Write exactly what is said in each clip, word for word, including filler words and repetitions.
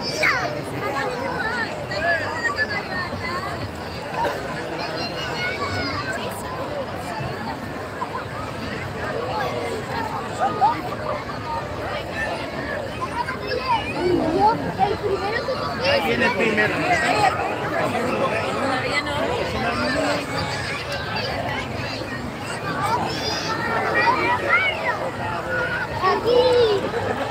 Ahí viene el primero. Todavía no. Aquí.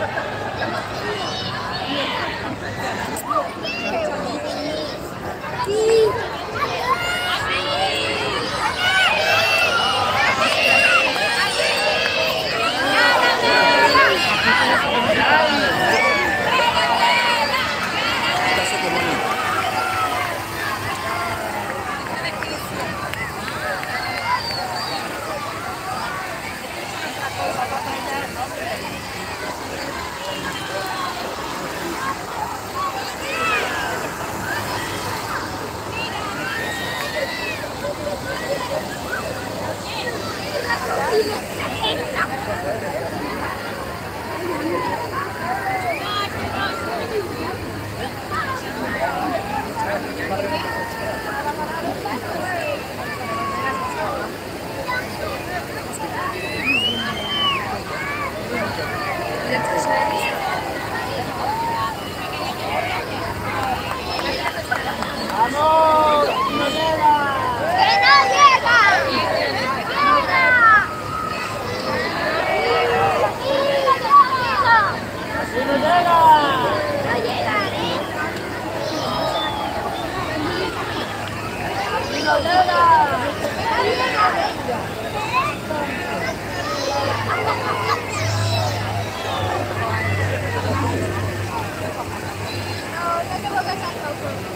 ¡Vamos! ¡No llega! ¡Que no llega! ¡Llega! ¡Así no llega! ¡No llega! ¡Así no llega! No, no tengo que hacer tampoco.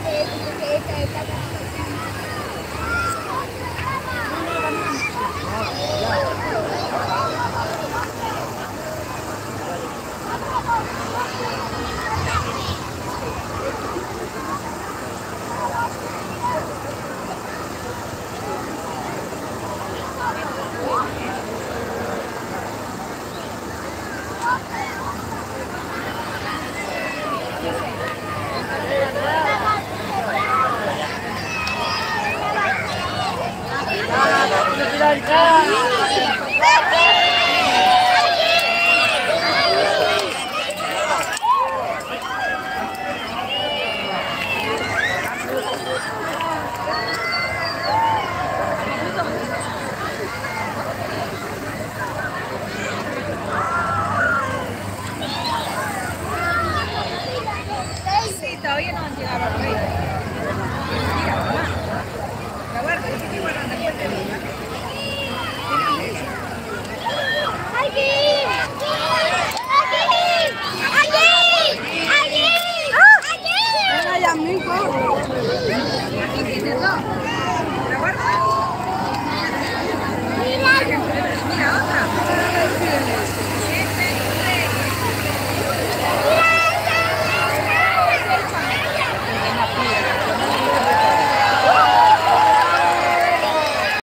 Sí, todavía no han llegado al rey. Mira, mamá. La guarda, yo estoy guardando el puente. ¡Aquí! ¡Aquí! ¡Aquí! ¡Aquí! Ay, amigo. Aquí tienes dos.